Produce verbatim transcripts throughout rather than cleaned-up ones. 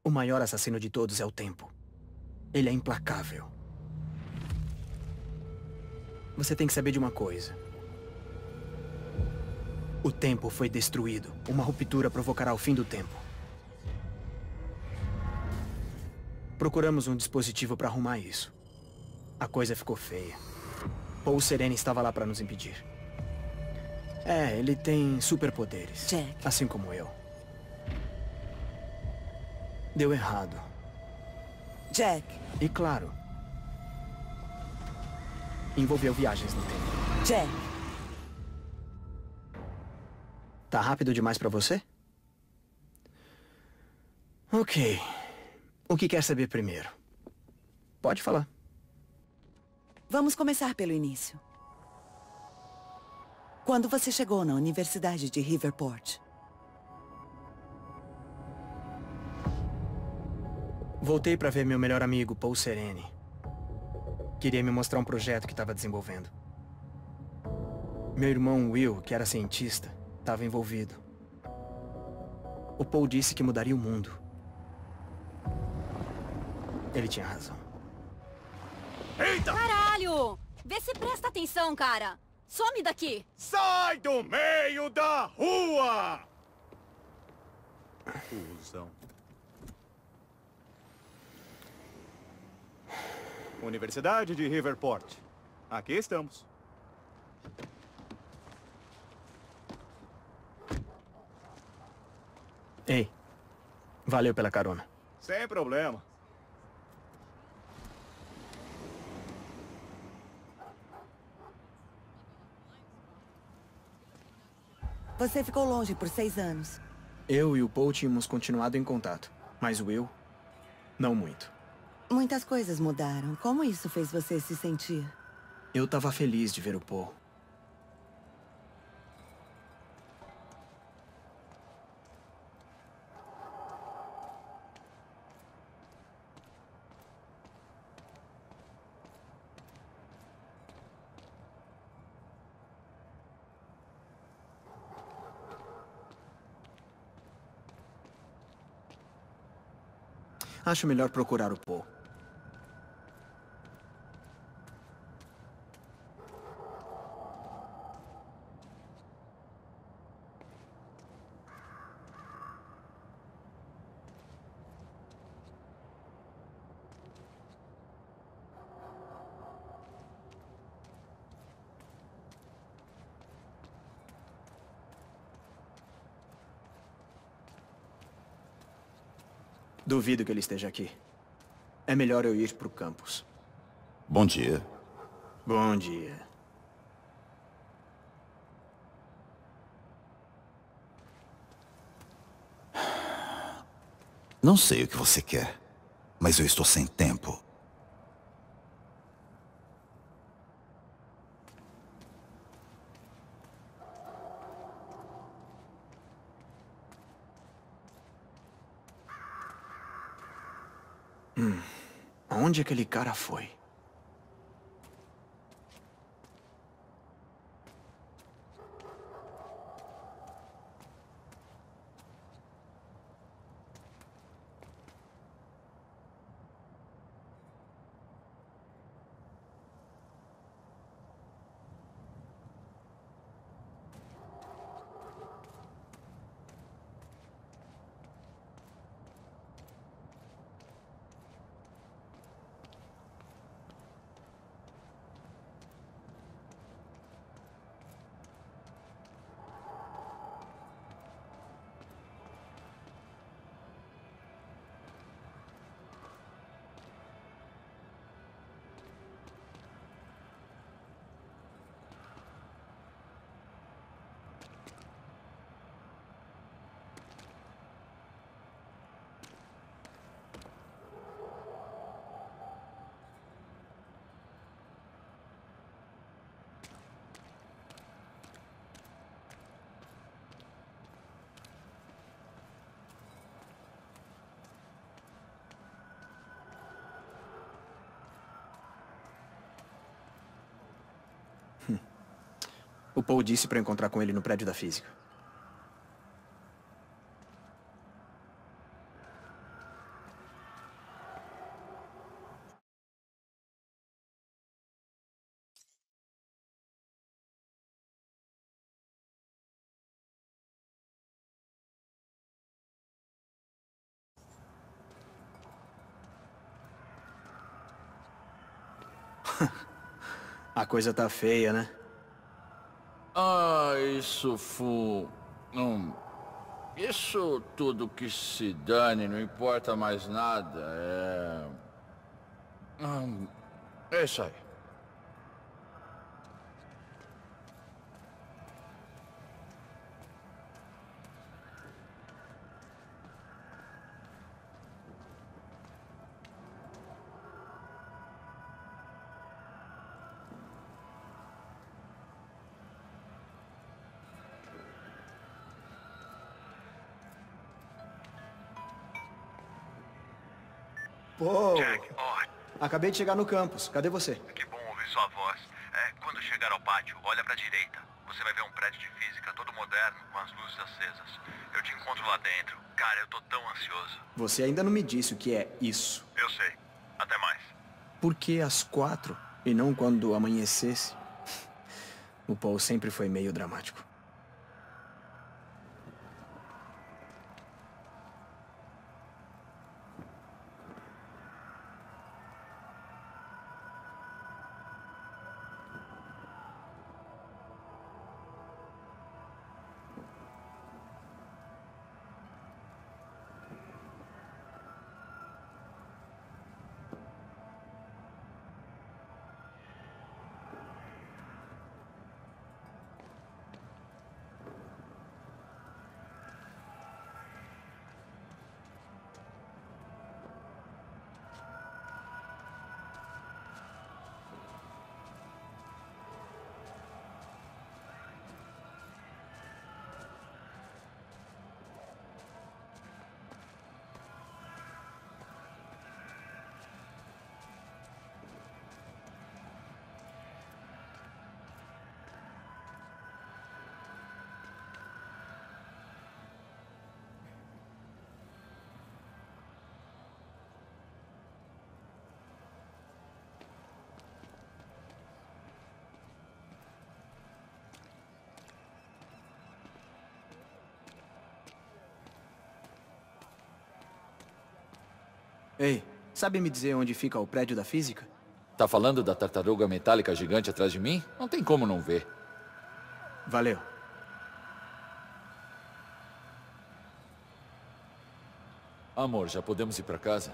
O maior assassino de todos é o tempo. Ele é implacável. Você tem que saber de uma coisa. O tempo foi destruído. Uma ruptura provocará o fim do tempo. Procuramos um dispositivo para arrumar isso. A coisa ficou feia. Paul Serene estava lá para nos impedir. É, ele tem superpoderes. Jack. Assim como eu. Deu errado. Jack. E claro, envolveu viagens no tempo. Jack. Tá rápido demais pra você? Ok. O que quer saber primeiro? Pode falar. Vamos começar pelo início. Quando você chegou na Universidade de Riverport? Voltei pra ver meu melhor amigo, Paul Serene. Queria me mostrar um projeto que estava desenvolvendo. Meu irmão Will, que era cientista, estava envolvido. O Paul disse que mudaria o mundo. Ele tinha razão. Eita! Caralho! Vê se presta atenção, cara! Some daqui! Sai do meio da rua! Fusão. Universidade de Riverport. Aqui estamos. Ei, valeu pela carona. Sem problema. Você ficou longe por seis anos. Eu e o Paul tínhamos continuado em contato, mas o Will, não muito. Muitas coisas mudaram. Como isso fez você se sentir? Eu tava feliz de ver o Paul. Acho melhor procurar o Paul. Duvido que ele esteja aqui. É melhor eu ir pro campus. Bom dia. Bom dia. Não sei o que você quer, mas eu estou sem tempo. Hum, onde aquele cara foi? O Paul disse para encontrar com ele no prédio da física. A coisa tá feia, né? Ah, isso fu... Hum, isso tudo que se dane, não importa mais nada. É... Hum, é isso aí. Pô, Jack, oi. acabei de chegar no campus. Cadê você? Que bom ouvir sua voz. É, quando chegar ao pátio, olha pra direita. Você vai ver um prédio de física todo moderno, com as luzes acesas. Eu te encontro lá dentro. Cara, eu tô tão ansioso. Você ainda não me disse o que é isso. Eu sei. Até mais. Por que às quatro e não quando amanhecesse? O Paul sempre foi meio dramático. Ei, sabe me dizer onde fica o prédio da física? Tá falando da tartaruga metálica gigante atrás de mim? Não tem como não ver. Valeu. Amor, já podemos ir pra casa?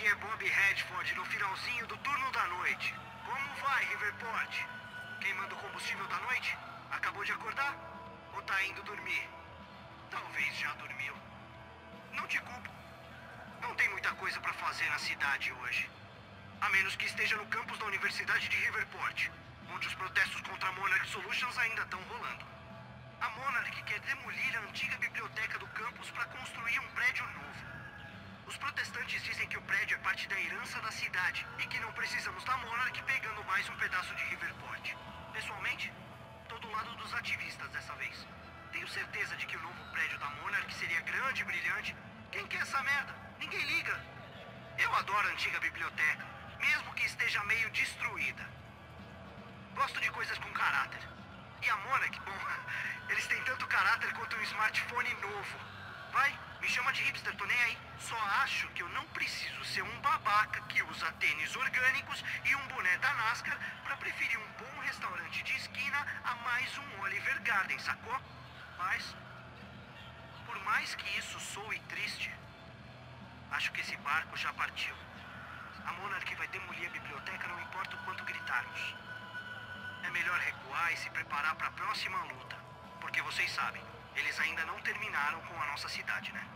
é Bob Redford no finalzinho do turno da noite. Como vai, Riverport? Queimando o combustível da noite? Acabou de acordar? Ou tá indo dormir? Talvez já dormiu. Não te culpo. Não tem muita coisa pra fazer na cidade hoje. A menos que esteja no campus da Universidade de Riverport, onde os protestos contra a Monarch Solutions ainda estão rolando. A Monarch quer demolir a antiga biblioteca do campus para construir um prédio novo. Os protestantes dizem que o prédio é parte da herança da cidade e que não precisamos da Monarch pegando mais um pedaço de Riverport. Pessoalmente, tô do lado dos ativistas dessa vez. Tenho certeza de que o novo prédio da Monarch seria grande e brilhante. Quem quer essa merda? Ninguém liga. Eu adoro a antiga biblioteca, mesmo que esteja meio destruída. Gosto de coisas com caráter. E a Monarch, bom, eles têm tanto caráter quanto um smartphone novo. Vai, me chama de hipster, tô nem aí. Só acho que eu não preciso ser um babaca que usa tênis orgânicos e um boné da NASCAR pra preferir um bom restaurante de esquina a mais um Oliver Garden, sacou? Mas, por mais que isso soe triste, acho que esse barco já partiu. A Monarch vai demolir a biblioteca, não importa o quanto gritarmos. É melhor recuar e se preparar para a próxima luta. Porque vocês sabem, eles ainda não terminaram com a nossa cidade, né?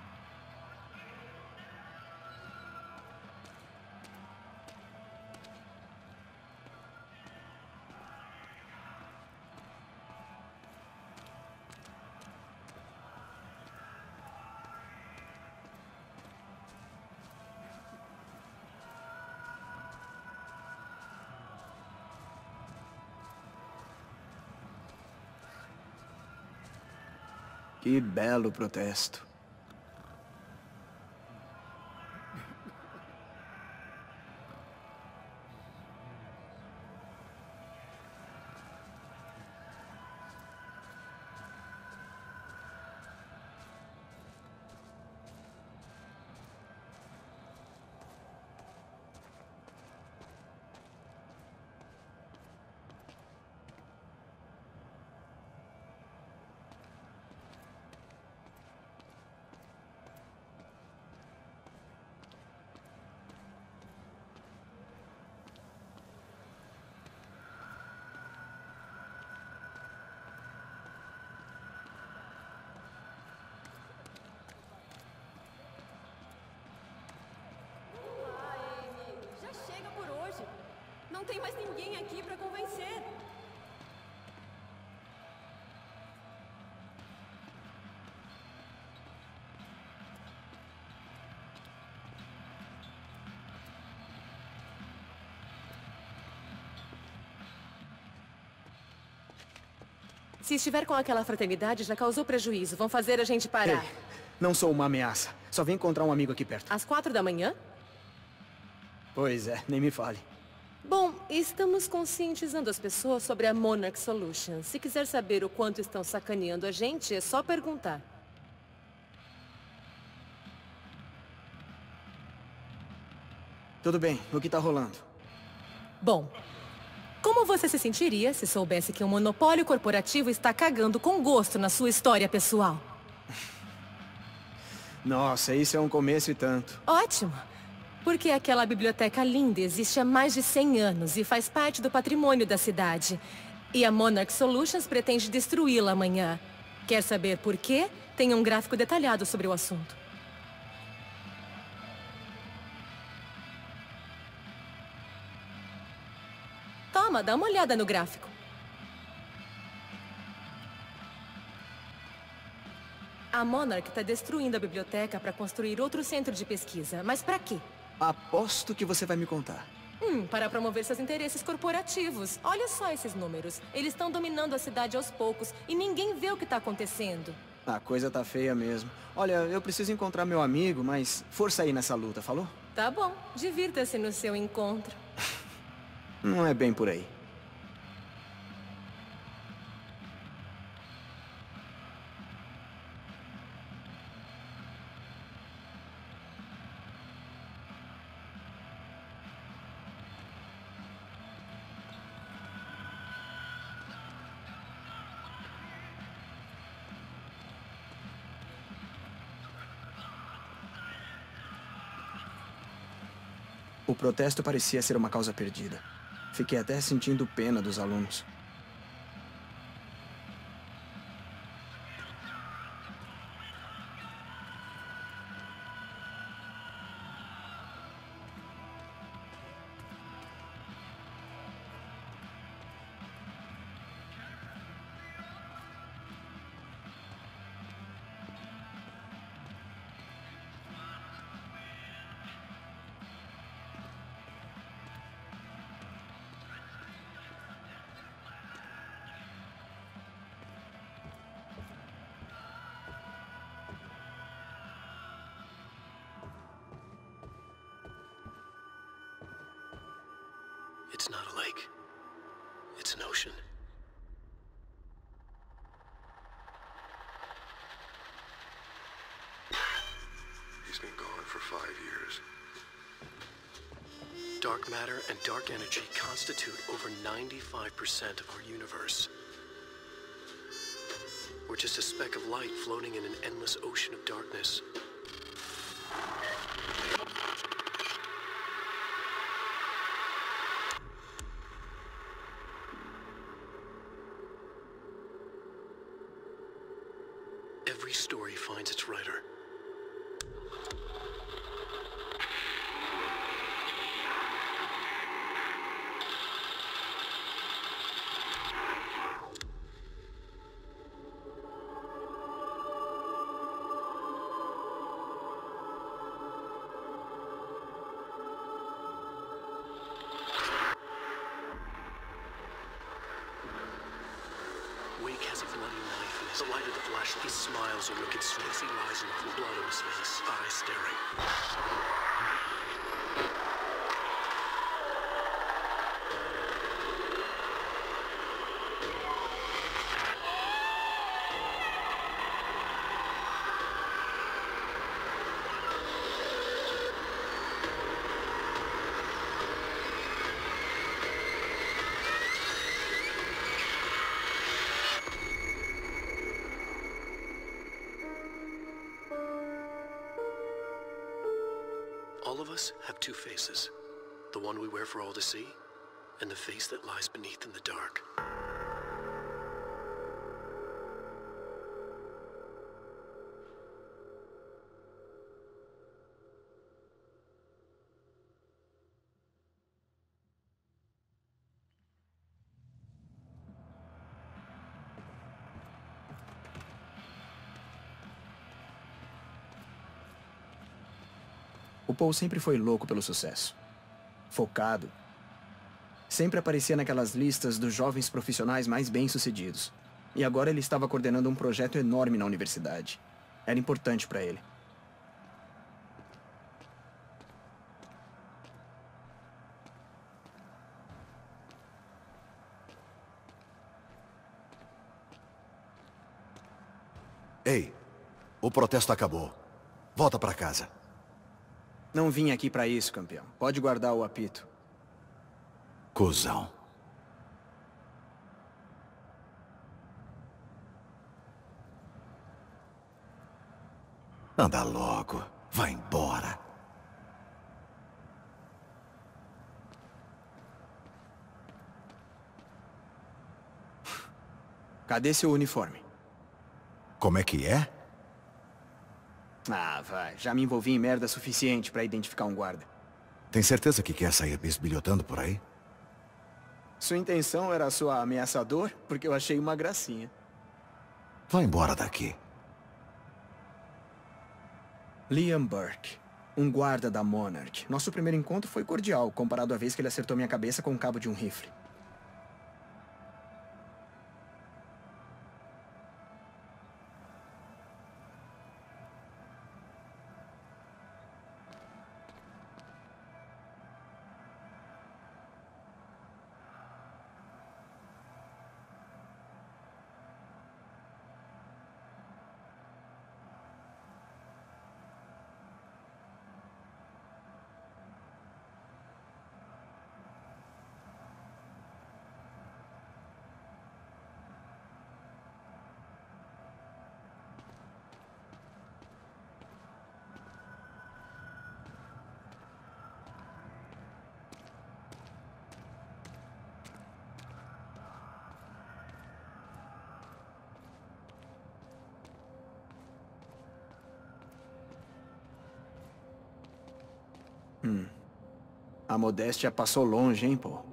Que belo protesto. Não tem mais ninguém aqui pra convencer. Se estiver com aquela fraternidade, já causou prejuízo. Vão fazer a gente parar. Ei, não sou uma ameaça. Só vim encontrar um amigo aqui perto. Às quatro da manhã? Pois é, nem me fale. Bom, estamos conscientizando as pessoas sobre a Monarch Solutions. Se quiser saber o quanto estão sacaneando a gente, é só perguntar. Tudo bem, o que tá rolando? Bom, como você se sentiria se soubesse que um monopólio corporativo está cagando com gosto na sua história pessoal? Nossa, isso é um começo e tanto. Ótimo! Porque aquela biblioteca linda existe há mais de cem anos e faz parte do patrimônio da cidade. E a Monarch Solutions pretende destruí-la amanhã. Quer saber por quê? Tem um gráfico detalhado sobre o assunto. Toma, dá uma olhada no gráfico. A Monarch está destruindo a biblioteca para construir outro centro de pesquisa. Mas para quê? Aposto que você vai me contar. Hum, para promover seus interesses corporativos. Olha só esses números. Eles estão dominando a cidade aos poucos e ninguém vê o que está acontecendo. A coisa tá feia mesmo. Olha, eu preciso encontrar meu amigo, mas força aí nessa luta, falou? Tá bom. Divirta-se no seu encontro. Não é bem por aí. O protesto parecia ser uma causa perdida. Fiquei até sentindo pena dos alunos. It's not a lake. It's an ocean. He's been gone for five years. Dark matter and dark energy constitute over ninety-five percent of our universe. We're just a speck of light floating in an endless ocean of darkness. Every story finds its writer. Wake has a bloody knife in his light of the flashlight. He smiles a wicked Stacy lies in the blood on his face, eyes staring. All of us have two faces. The one we wear for all to see, and the face that lies beneath in the dark. O Paul sempre foi louco pelo sucesso. Focado. Sempre aparecia naquelas listas dos jovens profissionais mais bem-sucedidos. E agora ele estava coordenando um projeto enorme na universidade. Era importante para ele. Ei, o protesto acabou. Volta para casa. Não vim aqui pra isso, campeão. Pode guardar o apito. Cusão. Anda logo. Vai embora. Cadê seu uniforme? Como é que é? Ah, vai. Já me envolvi em merda suficiente pra identificar um guarda. Tem certeza que quer sair bisbilhotando por aí? Sua intenção era sua ameaçador? Porque eu achei uma gracinha. Vai embora daqui. Liam Burke. Um guarda da Monarch. Nosso primeiro encontro foi cordial, comparado à vez que ele acertou minha cabeça com o cabo de um rifle. Hum. A modéstia passou longe, hein, Paul?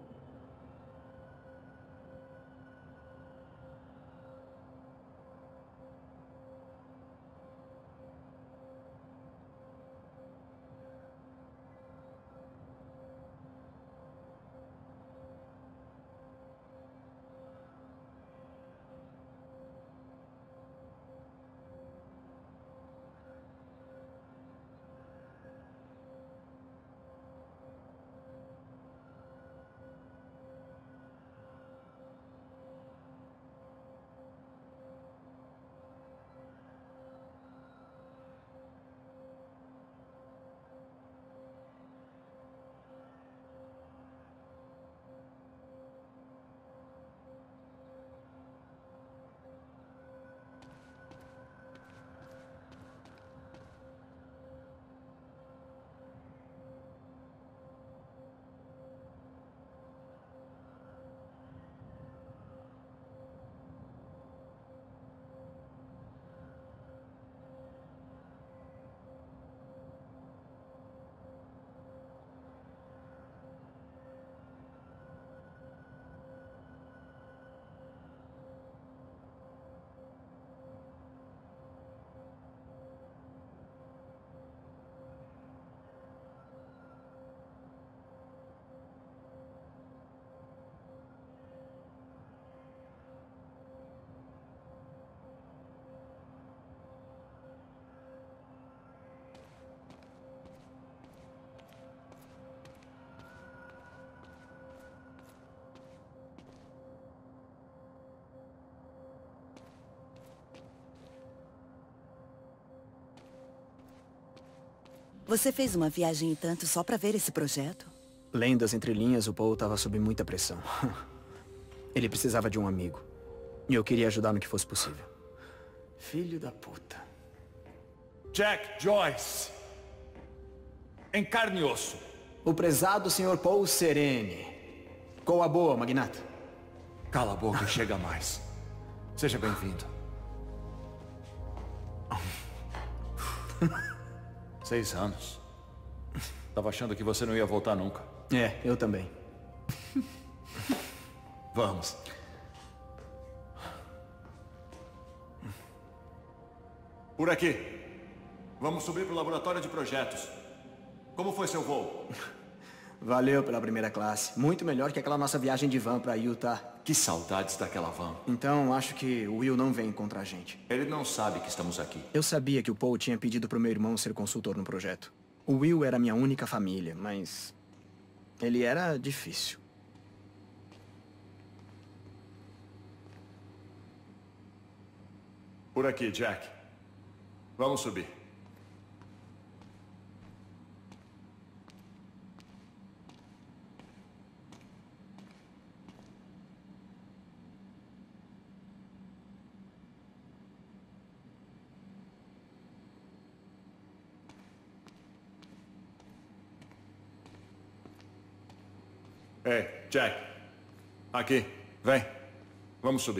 Você fez uma viagem e tanto só pra ver esse projeto? Lendo as entrelinhas, o Paul estava sob muita pressão. Ele precisava de um amigo. E eu queria ajudar no que fosse possível. Filho da puta. Jack Joyce. Em carne e osso. O prezado senhor Paul Serene. Qual a boa, magnata? Cala a boca e chega mais. Seja bem-vindo. Seis anos. Tava achando que você não ia voltar nunca. É, eu também. Vamos. Por aqui. Vamos subir pro laboratório de projetos. Como foi seu voo? Valeu pela primeira classe. Muito melhor que aquela nossa viagem de van pra Utah. Que saudades daquela van. Então, acho que o Will não vem contra a gente. Ele não sabe que estamos aqui. Eu sabia que o Paul tinha pedido pro meu irmão ser consultor no projeto. O Will era minha única família, mas... ele era difícil. Por aqui, Jack. Vamos subir. Ei, Jack. Aqui. Vem. Vamos subir.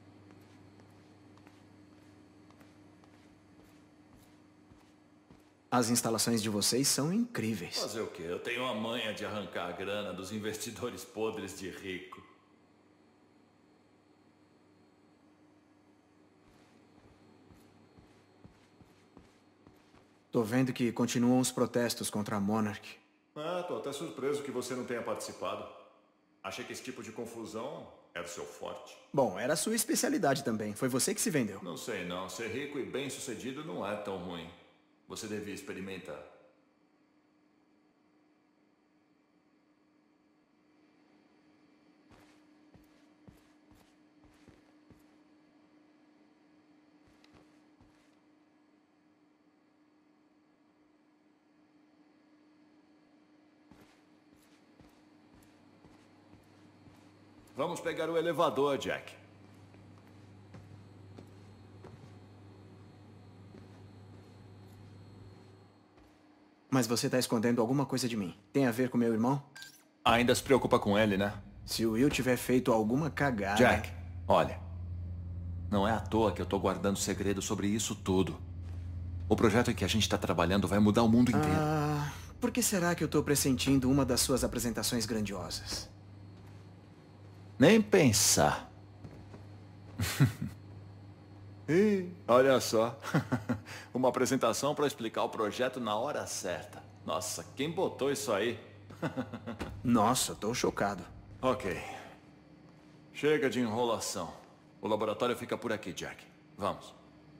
As instalações de vocês são incríveis. Fazer o quê? Eu tenho a manha de arrancar a grana dos investidores podres de rico. Tô vendo que continuam os protestos contra a Monarch. Ah, tô até surpreso que você não tenha participado. Achei que esse tipo de confusão era o seu forte. Bom, era a sua especialidade também. Foi você que se vendeu. Não sei não. Ser rico e bem-sucedido não é tão ruim. Você devia experimentar. Vamos pegar o elevador, Jack. Mas você tá escondendo alguma coisa de mim. Tem a ver com meu irmão? Ainda se preocupa com ele, né? Se o Will tiver feito alguma cagada... Jack, olha. Não é à toa que eu tô guardando segredo sobre isso tudo. O projeto em que a gente tá trabalhando vai mudar o mundo inteiro. Ah, Por que será que eu tô pressentindo uma das suas apresentações grandiosas? Nem pensar. Ih, olha só. Uma apresentação para explicar o projeto na hora certa. Nossa, quem botou isso aí? Nossa, tô chocado. Ok. Chega de enrolação. O laboratório fica por aqui, Jack. Vamos.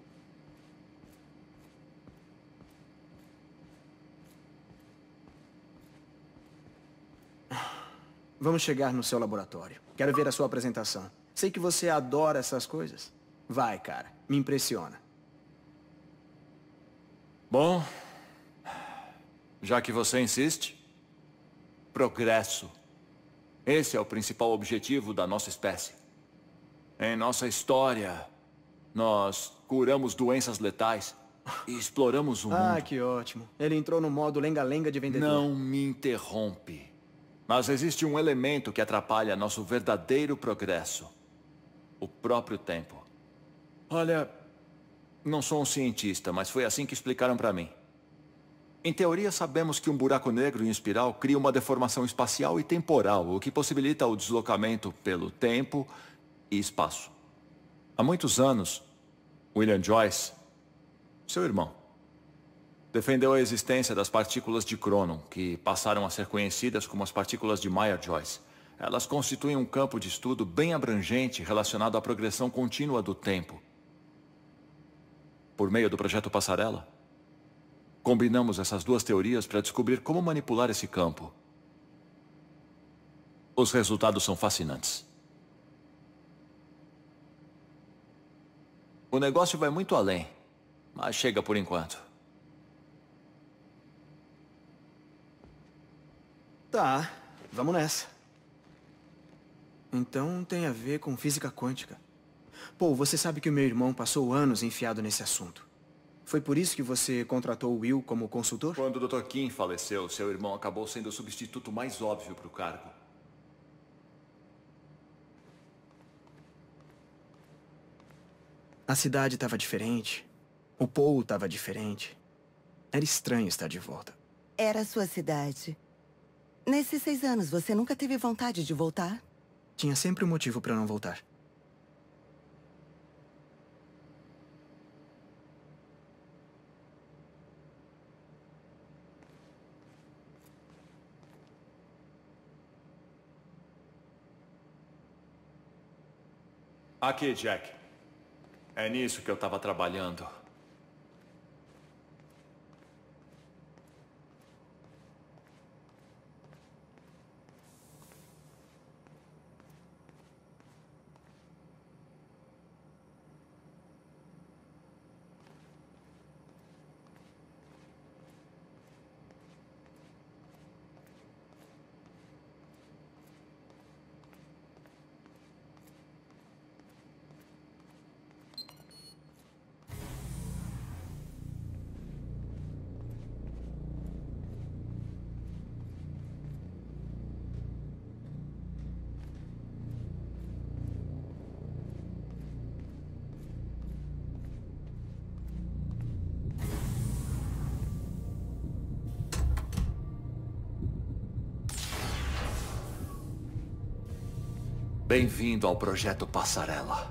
Vamos chegar no seu laboratório. Quero ver a sua apresentação. Sei que você adora essas coisas. Vai, cara. Me impressiona. Bom, já que você insiste, progresso. Esse é o principal objetivo da nossa espécie. Em nossa história, nós curamos doenças letais e exploramos o mundo. Ah, que ótimo. Ele entrou no modo lenga-lenga de vendedor. Não me interrompe. Mas existe um elemento que atrapalha nosso verdadeiro progresso. O próprio tempo. Olha, não sou um cientista, mas foi assim que explicaram para mim. Em teoria, sabemos que um buraco negro em espiral cria uma deformação espacial e temporal, o que possibilita o deslocamento pelo tempo e espaço. Há muitos anos, William Joyce, seu irmão, defendeu a existência das partículas de Cronon, que passaram a ser conhecidas como as partículas de Meyer-Joyce. Elas constituem um campo de estudo bem abrangente relacionado à progressão contínua do tempo. Por meio do projeto Passarela, combinamos essas duas teorias para descobrir como manipular esse campo. Os resultados são fascinantes. O negócio vai muito além, mas chega por enquanto. Tá, vamos nessa. Então tem a ver com física quântica. Pô, você sabe que o meu irmão passou anos enfiado nesse assunto. Foi por isso que você contratou o Will como consultor? Quando o doutor Kim faleceu, seu irmão acabou sendo o substituto mais óbvio para o cargo. A cidade estava diferente. O Paul estava diferente. Era estranho estar de volta. Era a sua cidade. Nesses seis anos, você nunca teve vontade de voltar? Tinha sempre um motivo para não voltar. Aqui, Jack. É nisso que eu estava trabalhando. Bem-vindo ao Projeto Passarela.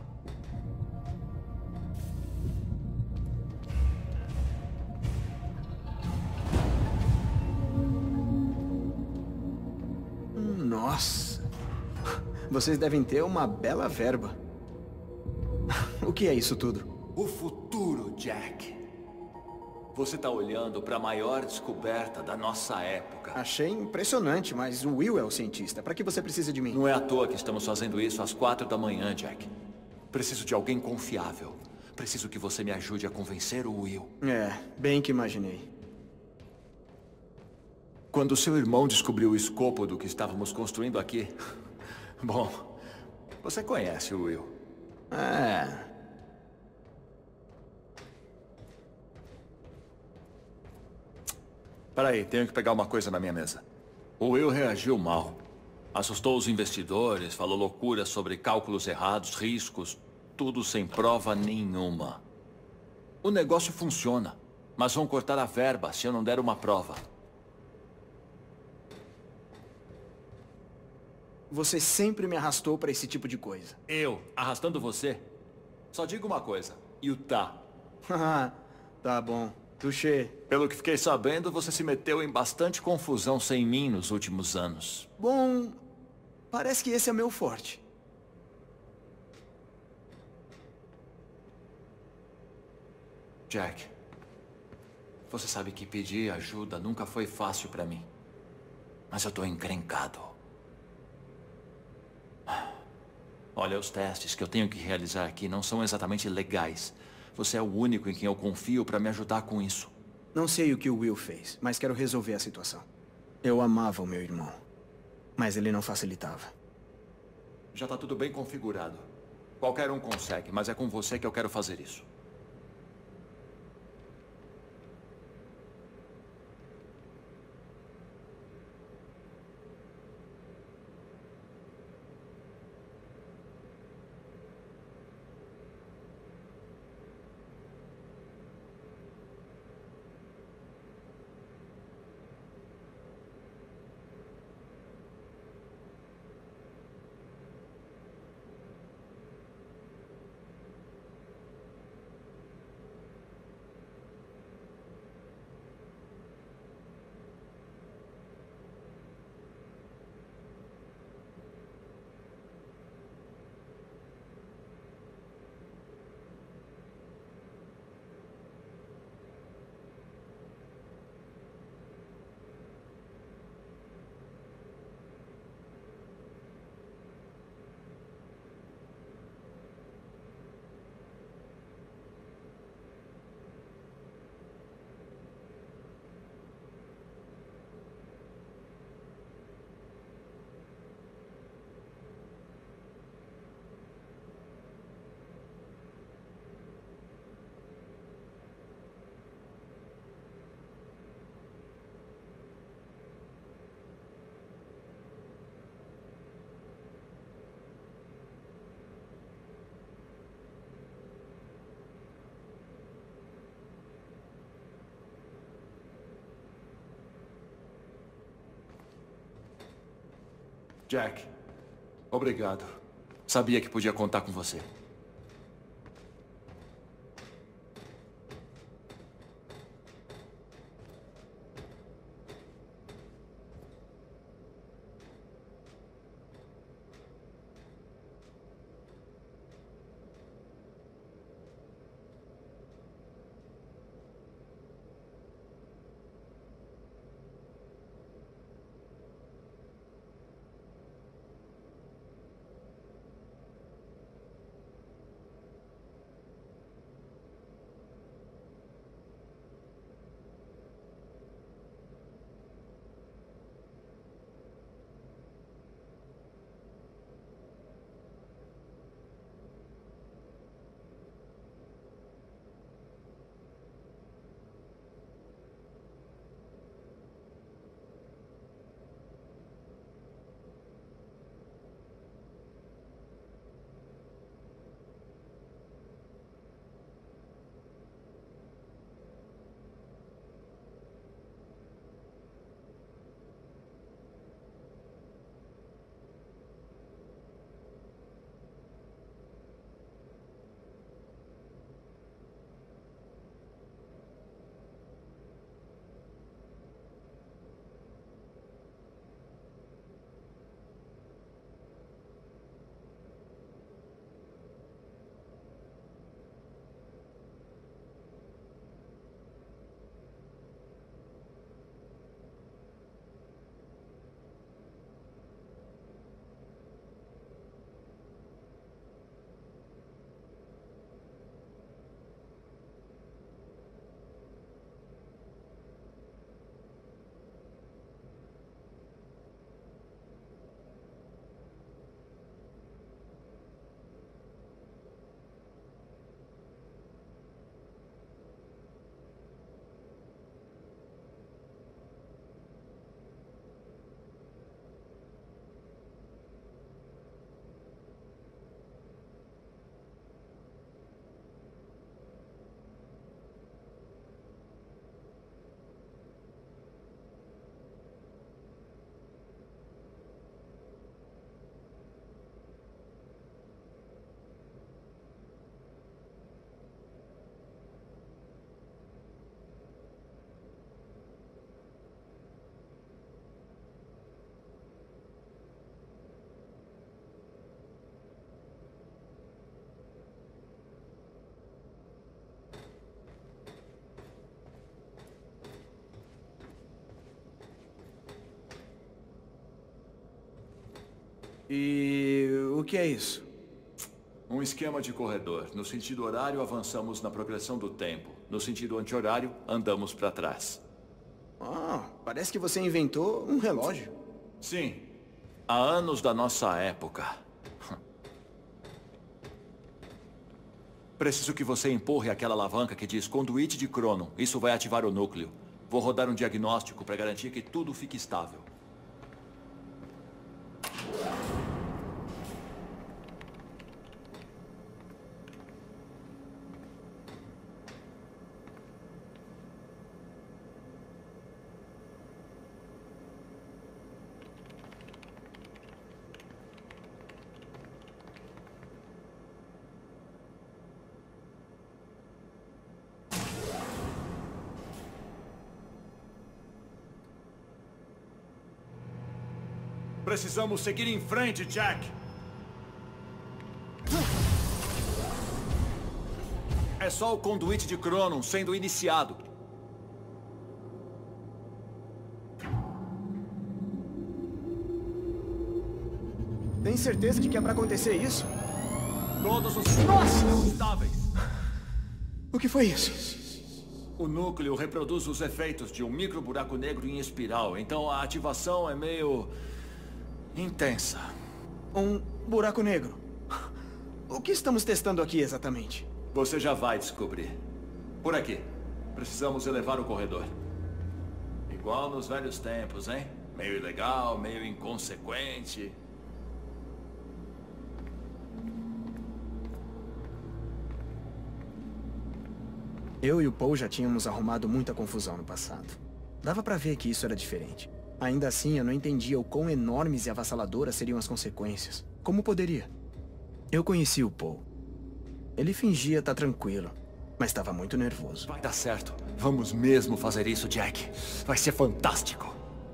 Nossa. Vocês devem ter uma bela verba. O que é isso tudo? O futuro, Jack. Você está olhando para a maior descoberta da nossa época. Achei impressionante, mas o Will é o cientista. Para que você precisa de mim? Não é à toa que estamos fazendo isso às quatro da manhã, Jack. Preciso de alguém confiável. Preciso que você me ajude a convencer o Will. É, bem que imaginei. Quando seu irmão descobriu o escopo do que estávamos construindo aqui... Bom, você conhece o Will. É... Peraí, tenho que pegar uma coisa na minha mesa. O Will reagiu mal. Assustou os investidores, falou loucuras sobre cálculos errados, riscos, tudo sem prova nenhuma. O negócio funciona, mas vão cortar a verba se eu não der uma prova. Você sempre me arrastou pra esse tipo de coisa. Eu? Arrastando você? Só digo uma coisa. Utah. Tá bom. Touché. Pelo que fiquei sabendo, você se meteu em bastante confusão sem mim nos últimos anos. Bom, parece que esse é meu forte. Jack, você sabe que pedir ajuda nunca foi fácil pra mim. Mas eu tô encrencado. Olha, os testes que eu tenho que realizar aqui não são exatamente legais. Você é o único em quem eu confio pra me ajudar com isso. Não sei o que o Will fez, mas quero resolver a situação. Eu amava o meu irmão, mas ele não facilitava. Já tá tudo bem configurado. Qualquer um consegue, mas é com você que eu quero fazer isso. Jack, obrigado. Sabia que podia contar com você. E o que é isso? Um esquema de corredor. No sentido horário, avançamos na progressão do tempo. No sentido anti-horário, andamos para trás. Ah, parece que você inventou um relógio. Sim. Há anos da nossa época. Preciso que você empurre aquela alavanca que diz conduíte de crono. Isso vai ativar o núcleo. Vou rodar um diagnóstico para garantir que tudo fique estável. Precisamos seguir em frente, Jack. É só o conduíte de Cronon sendo iniciado. Tem certeza de que é pra acontecer isso? Todos os sinais estão estáveis. O que foi isso? O núcleo reproduz os efeitos de um micro buraco negro em espiral, então a ativação é meio... intensa. Um buraco negro. O que estamos testando aqui exatamente? Você já vai descobrir. Por aqui. Precisamos elevar o corredor. Igual nos velhos tempos, hein? Meio ilegal, meio inconsequente. Eu e o Paul já tínhamos arrumado muita confusão no passado. Dava pra ver que isso era diferente. Ainda assim, eu não entendia o quão enormes e avassaladoras seriam as consequências. Como poderia? Eu conheci o Paul. Ele fingia estar tranquilo, mas estava muito nervoso. Vai dar certo. Vamos mesmo fazer isso, Jack. Vai ser fantástico.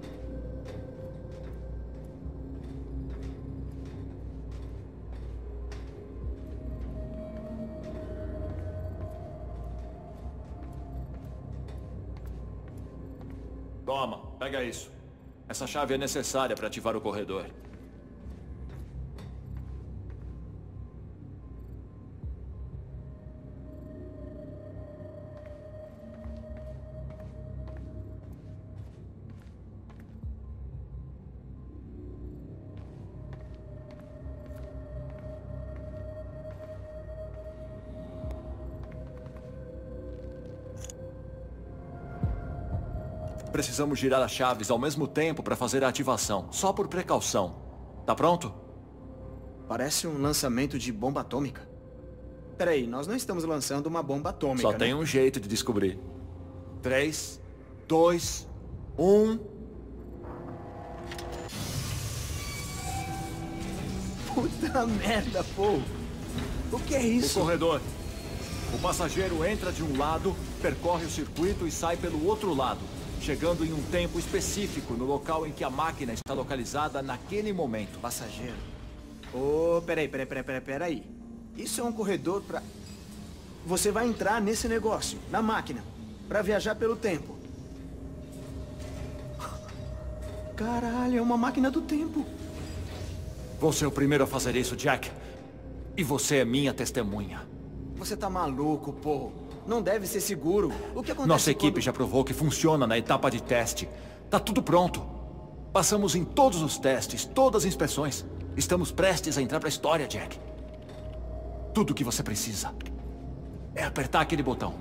Toma, pega isso. Essa chave é necessária para ativar o corredor. Precisamos girar as chaves ao mesmo tempo para fazer a ativação, só por precaução. Tá pronto? Parece um lançamento de bomba atômica. Peraí, nós não estamos lançando uma bomba atômica, Só né? tem um jeito de descobrir. Três, dois, um... Puta merda, Paul. O que é isso? O corredor. O passageiro entra de um lado, percorre o circuito e sai pelo outro lado, chegando em um tempo específico no local em que a máquina está localizada naquele momento. Passageiro? Ô, oh, peraí, peraí, peraí, peraí, peraí. Isso é um corredor pra... Você vai entrar nesse negócio, na máquina, pra viajar pelo tempo. Caralho, é uma máquina do tempo. Você é o primeiro a fazer isso, Jack. E você é minha testemunha. Você tá maluco, Paul. Não deve ser seguro. O que acontece Nossa equipe quando... já provou que funciona na etapa de teste. Tá tudo pronto. Passamos em todos os testes, todas as inspeções. Estamos prestes a entrar pra história, Jack. Tudo o que você precisa é apertar aquele botão.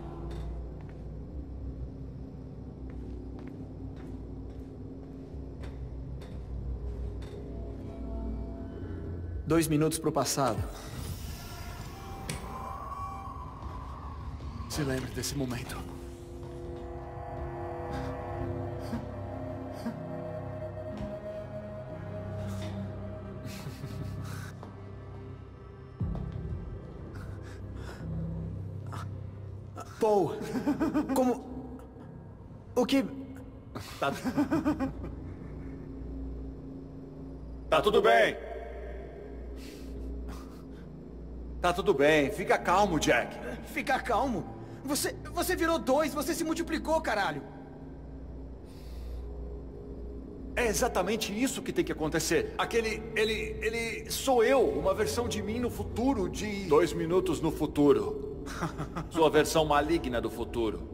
Dois minutos pro passado. Se lembre desse momento. Paul, como... O que... Tá... Tá tudo bem. Tá tudo bem. Fica calmo, Jack. Fica calmo? Você... Você virou dois, você se multiplicou, caralho. É exatamente isso que tem que acontecer. Aquele... ele... ele... sou eu, uma versão de mim no futuro de... Dois minutos no futuro. Sua versão maligna do futuro.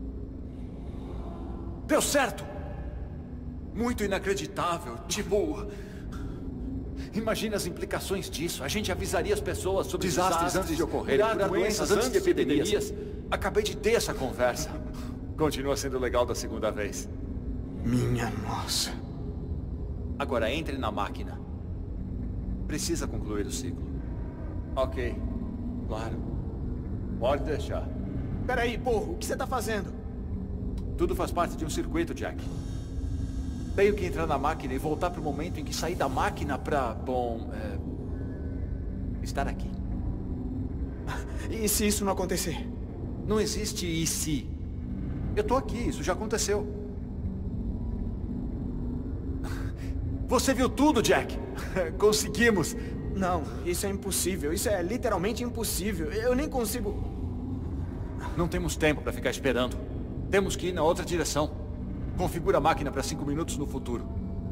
Deu certo! Muito inacreditável, tipo... Imagina as implicações disso. A gente avisaria as pessoas sobre desastres, desastres antes de ocorrerem, curar doenças antes de epidemias. Acabei de ter essa conversa. Continua sendo legal da segunda vez. Minha nossa. Agora entre na máquina. Precisa concluir o ciclo. Ok. Claro. Pode deixar. Peraí, porra, o que você tá fazendo? Tudo faz parte de um circuito, Jack. Tenho que entrar na máquina e voltar pro momento em que saí da máquina pra, bom, é... estar aqui. E se isso não acontecer? Não existe e se. Eu tô aqui, isso já aconteceu. Você viu tudo, Jack? Conseguimos. Não, isso é impossível. Isso é literalmente impossível. Eu nem consigo... Não temos tempo pra ficar esperando. Temos que ir na outra direção. Configura a máquina para cinco minutos no futuro.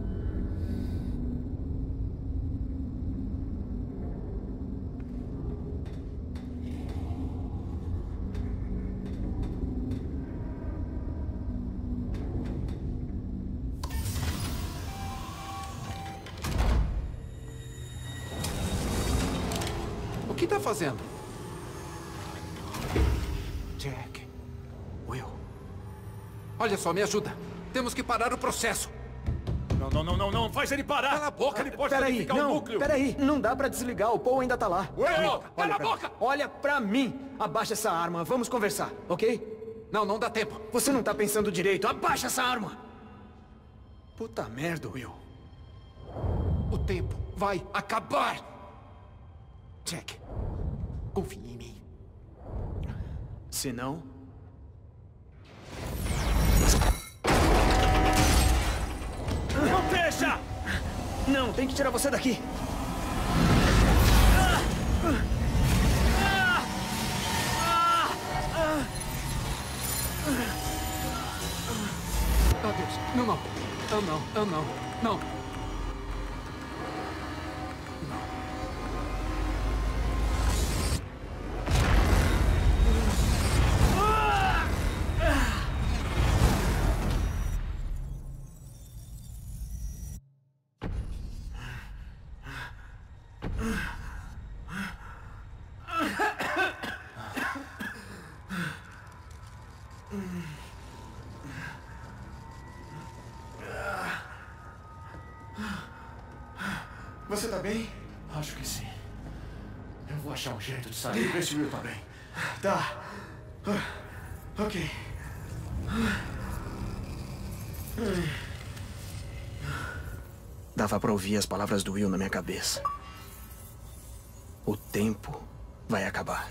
O que tá fazendo? Jack. Will. Olha só, me ajuda. Temos que parar o processo. Não, não, não, não, não. Faz ele parar. Cala a boca, ele pode danificar não, o núcleo. Peraí, não dá pra desligar. O Paul ainda tá lá. Will, cala a boca. Olha pra mim. Abaixa essa arma. Vamos conversar, ok? Não, não dá tempo. Você não tá pensando direito. Abaixa essa arma. Puta merda, Will. O tempo vai acabar. Jack, confie em mim. Se não... Não deixa! Não, tem que tirar você daqui. Oh, Deus. Não, não. Oh, não. Oh, não. Não. Você tá bem? Acho que sim. Eu vou achar um jeito de sair. Vê se o Will tá bem. Tá. Ok. Dava pra ouvir as palavras do Will na minha cabeça. O tempo vai acabar.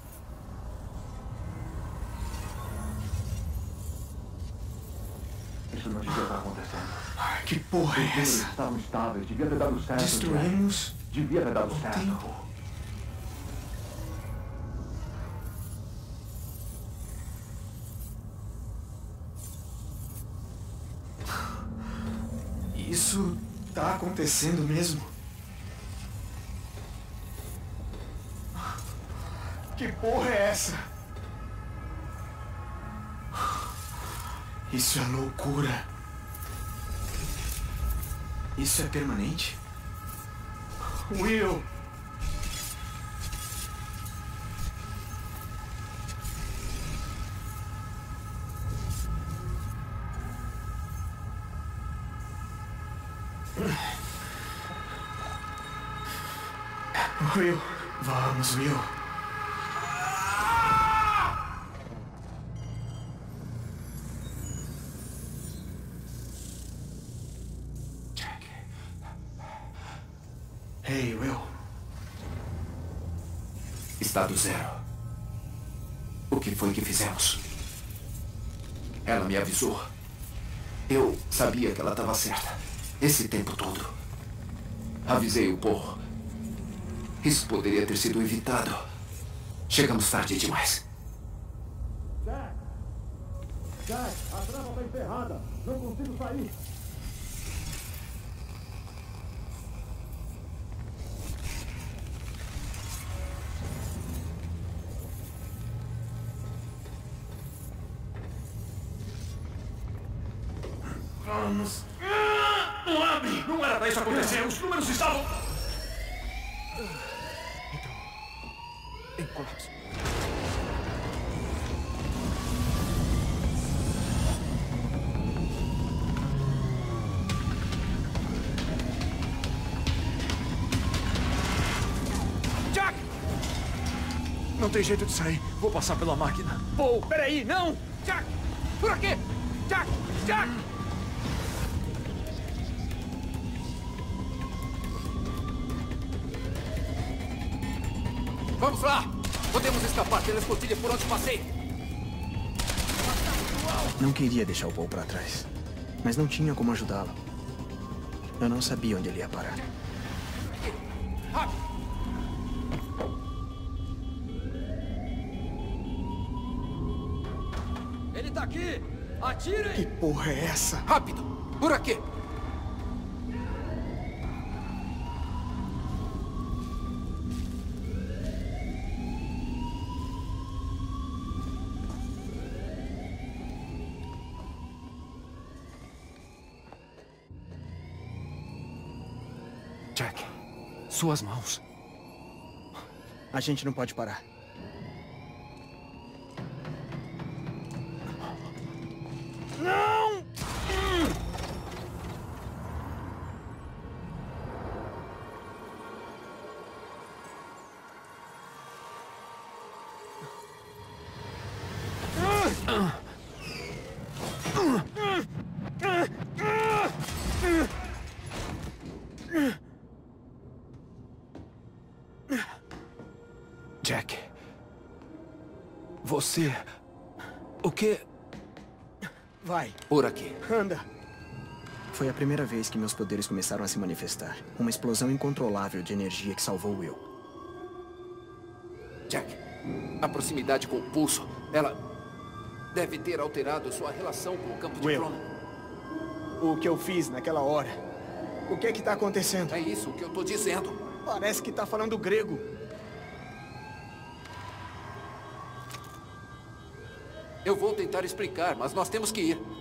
Isso não devia estar acontecendo. Que porra é essa? Estavam estáveis, devia ter dado certo. Destruímos devia ter dado o certo. tempo. Isso tá acontecendo mesmo? Que porra é essa? Isso é loucura. Isso é permanente? Will! Will, vamos, Will. Hey, Will. Estado zero. O que foi que fizemos? Ela me avisou. Eu sabia que ela estava certa. Esse tempo todo. Avisei o Paul. Isso poderia ter sido evitado. Chegamos tarde demais. Jack! Jack, a trava tá enterrada. Não consigo sair. Vamos. Não abre! Não era pra isso acontecer! Os números estavam... Então... Em colapso. Jack! Não tem jeito de sair. Vou passar pela máquina. Paul, peraí, não! Jack! Por aqui! Jack! Jack! Vamos lá! Podemos escapar pela escotilha por onde passei! Não queria deixar o Paul pra trás, mas não tinha como ajudá-lo. Eu não sabia onde ele ia parar. Rápido! Ele tá aqui! Atirem! Que porra é essa? Rápido! Por aqui! Jack, suas mãos. A gente não pode parar. Não! Jack. Você... O quê? Vai. Por aqui. Anda. Foi a primeira vez que meus poderes começaram a se manifestar. Uma explosão incontrolável de energia que salvou Will. Jack, a proximidade com o pulso, ela deve ter alterado sua relação com o campo de Will, Chroma. o que eu fiz naquela hora? O que é que tá acontecendo? É isso que eu tô dizendo. Parece que tá falando grego. Eu vou tentar explicar, mas nós temos que ir.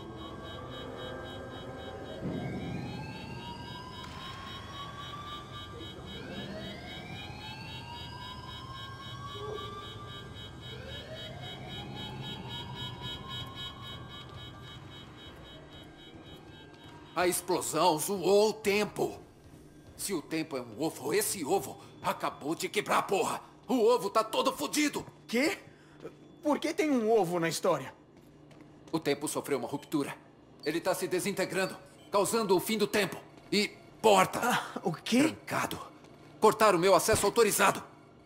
A explosão zoou o tempo. Se o tempo é um ovo, esse ovo acabou de quebrar a porra. O ovo tá todo fodido. Quê? Por que tem um ovo na história? O tempo sofreu uma ruptura. Ele tá se desintegrando, causando o fim do tempo. E porta. Ah, o quê? Trancado. Cortaram o meu acesso autorizado.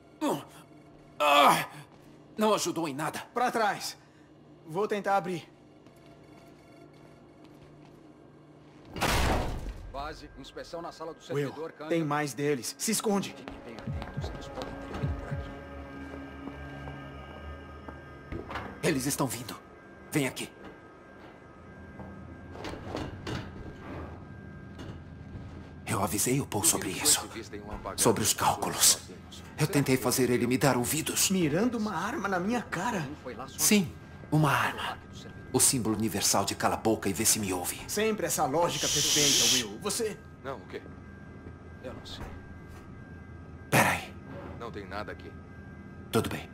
Ah, não ajudou em nada. Pra trás. Vou tentar abrir. Base, inspeção na sala do Will, servidor. Câmbio. Tem mais deles. Se esconde. Fiquem bem atentos, eles podem ter vindo por aqui. Eles estão vindo. Vem aqui. Eu avisei o Paul sobre isso. Sobre os cálculos. Eu tentei fazer ele me dar ouvidos. Mirando uma arma na minha cara? Sim, uma arma. O símbolo universal de cala a boca e vê se me ouve. Sempre essa lógica perfeita, Will. Você... Não, o quê? Eu não sei. Peraí. Não tem nada aqui. Tudo bem.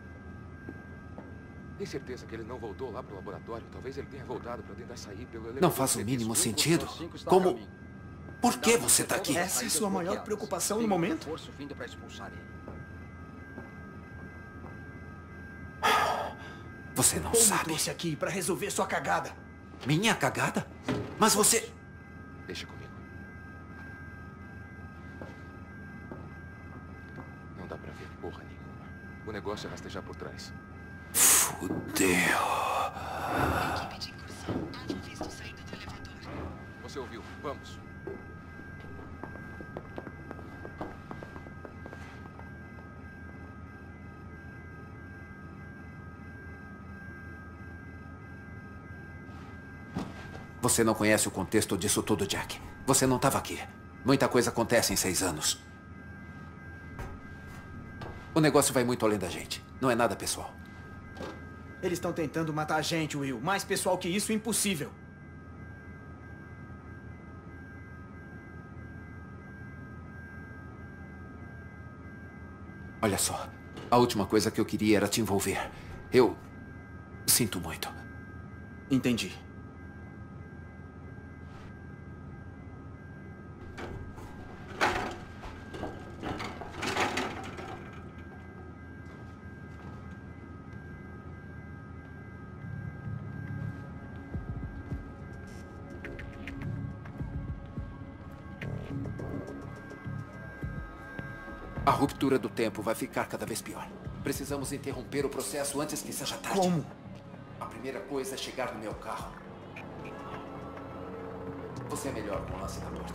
Tem certeza que ele não voltou lá pro laboratório? Talvez ele tenha voltado para tentar sair pelo elevador. Não faz o mínimo sentido. Como... Por que você tá aqui? Essa é a sua maior preocupação no momento? Reforço vindo para expulsar ele. Você não Paul sabe. me trouxe aqui para resolver sua cagada. Minha cagada? Mas você... Deixa comigo. Não dá pra ver porra nenhuma. O negócio é rastejar por trás. Fudeu. Equipe de incursão. Alvo visto saindo do elevador. Você ouviu? Vamos. Você não conhece o contexto disso tudo, Jack. Você não estava aqui. Muita coisa acontece em seis anos. O negócio vai muito além da gente. Não é nada pessoal. Eles estão tentando matar a gente, Will. Mais pessoal que isso, impossível. Olha só, a última coisa que eu queria era te envolver. Eu sinto muito. Entendi. A ruptura do tempo vai ficar cada vez pior. Precisamos interromper o processo antes que seja tarde. Como? A primeira coisa é chegar no meu carro. Você é melhor com o lance da porta.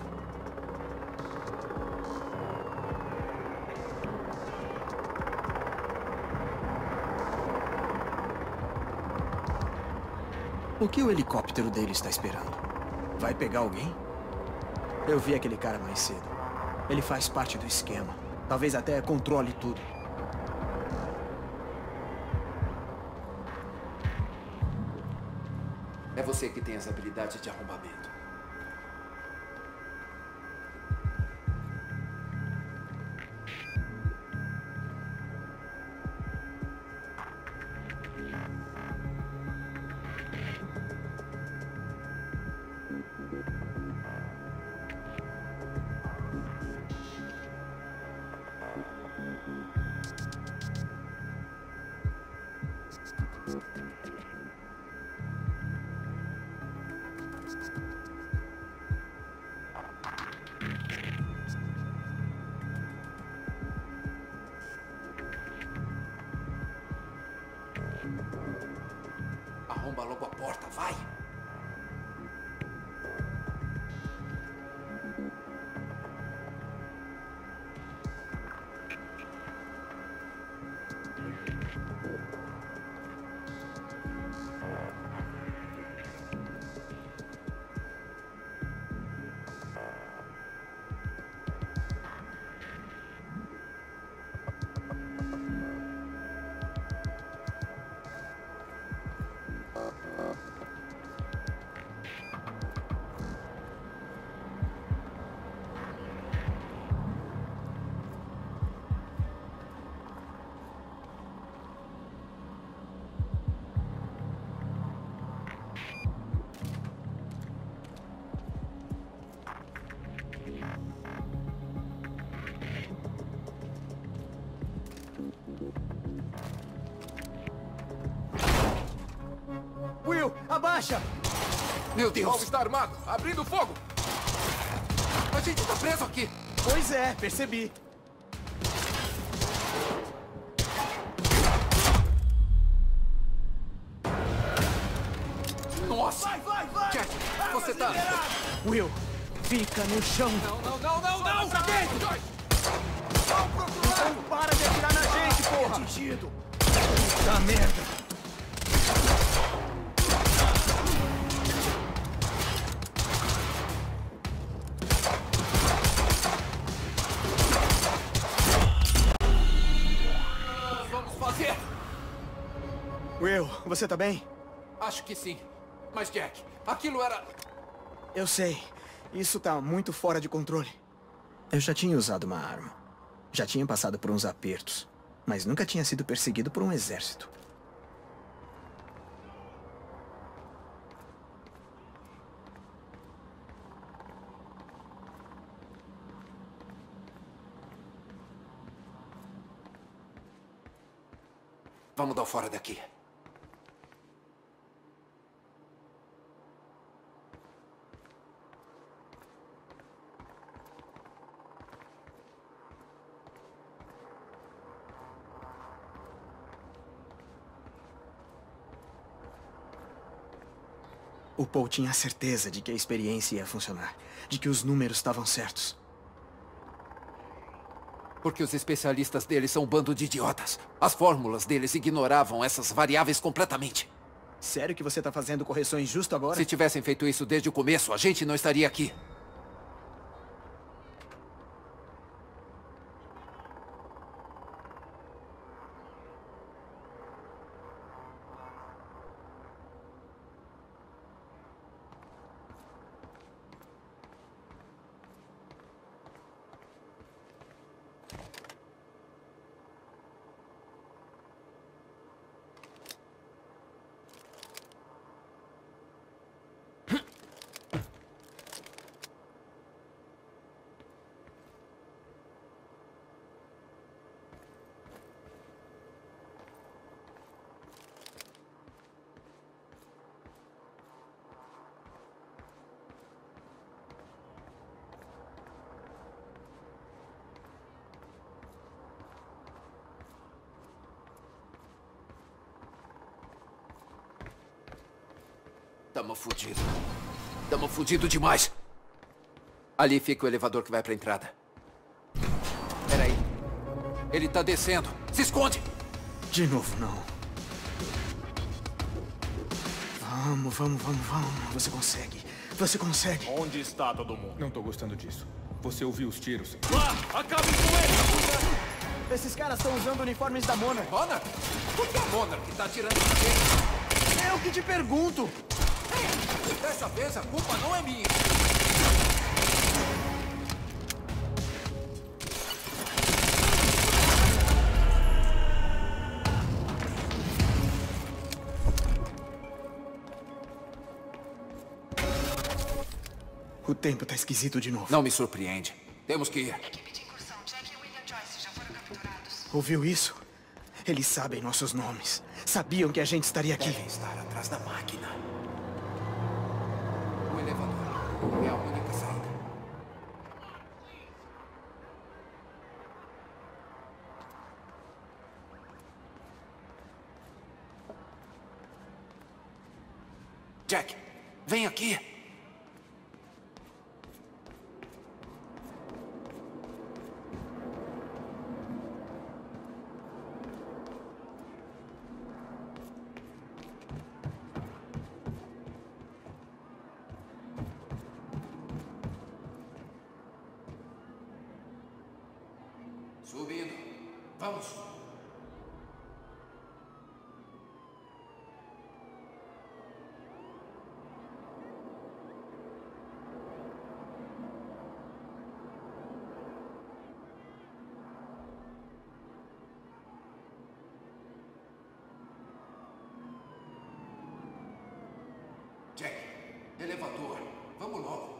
O que o helicóptero dele está esperando? Vai pegar alguém? Eu vi aquele cara mais cedo. Ele faz parte do esquema. Talvez até controle tudo. É você que tem as habilidades de arrombamento. Arromba logo a porta, vai! Will, abaixa! Meu Deus! Paul está armado, abrindo fogo! A gente está preso aqui! Pois é, percebi. Nossa! Vai, vai, vai! Jack, você tá... Will, fica no chão. Não, não, não, não, não! Pra dentro! Vamos pro outro lado! Então para de atirar na gente, porra! Atingido! Puta merda! Will, você tá bem? Acho que sim. Mas, Jack, aquilo era... Eu sei. Isso tá muito fora de controle. Eu já tinha usado uma arma. Já tinha passado por uns apertos. Mas nunca tinha sido perseguido por um exército. Vamos dar fora daqui. O Paul tinha certeza de que a experiência ia funcionar. De que os números estavam certos. Porque os especialistas deles são um bando de idiotas. As fórmulas deles ignoravam essas variáveis completamente. Sério que você tá fazendo correções justo agora? Se tivessem feito isso desde o começo, a gente não estaria aqui. Tamo fudido. Tamo fudido demais. Ali fica o elevador que vai pra entrada. Peraí. Ele tá descendo. Se esconde! De novo, não. Vamos, vamos, vamos, vamos. Você consegue. Você consegue. Onde está todo mundo? Não tô gostando disso. Você ouviu os tiros? Lá! Acabe com ele! Esses caras estão usando uniformes da Monarch. Monarch? Por que a Monarch tá atirando na gente? Eu que te pergunto. Ei, dessa vez a culpa não é minha. O tempo tá esquisito de novo. Não me surpreende. Temos que ir. Equipe de incursão, Jack e William Joyce já foram capturados. Ouviu isso? Eles sabem nossos nomes. Sabiam que a gente estaria aqui. Devem estar atrás da máquina. O elevador é a única saída. Jack, vem aqui. Subindo. Vamos. Jack, elevador. Vamos logo.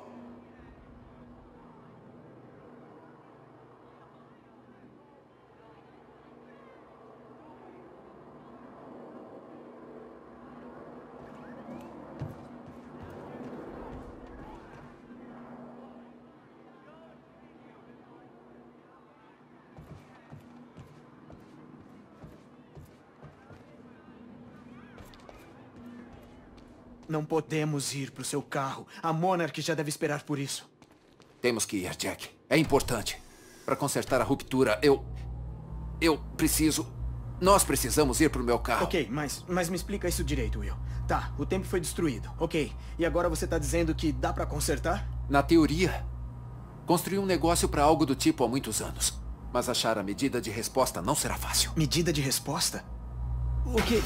Não podemos ir pro seu carro. A Monarch já deve esperar por isso. Temos que ir, Jack. É importante. Para consertar a ruptura, eu... Eu preciso... Nós precisamos ir pro meu carro. Ok, mas, mas me explica isso direito, Will. Tá, o tempo foi destruído. Ok. E agora você tá dizendo que dá pra consertar? Na teoria, construí um negócio para algo do tipo há muitos anos. Mas achar a medida de resposta não será fácil. Medida de resposta? O quê?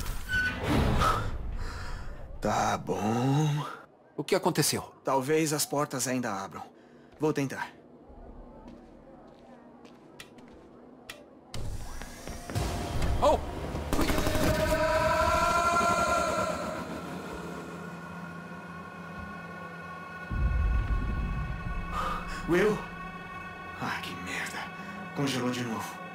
Tá bom. O que aconteceu? Talvez as portas ainda abram. Vou tentar. Oh! Will? Ah, que merda. Congelou de novo.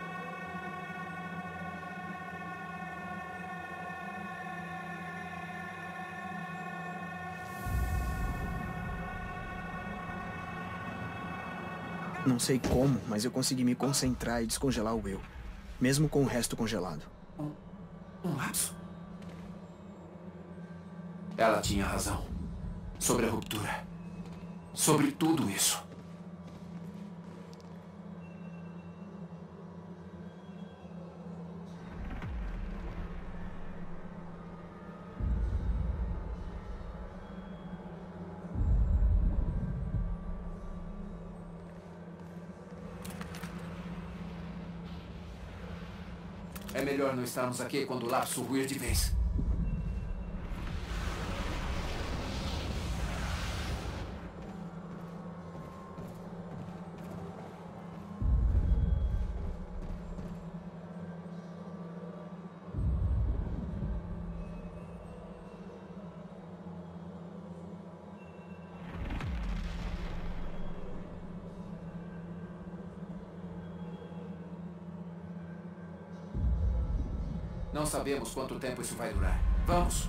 Não sei como, mas eu consegui me concentrar e descongelar o Will. Mesmo com o resto congelado. Um, um lapso. Ela tinha razão. Sobre a ruptura. Sobre tudo isso. É melhor não estarmos aqui quando o lapso ruir de vez. Não sabemos quanto tempo isso vai durar. Vamos!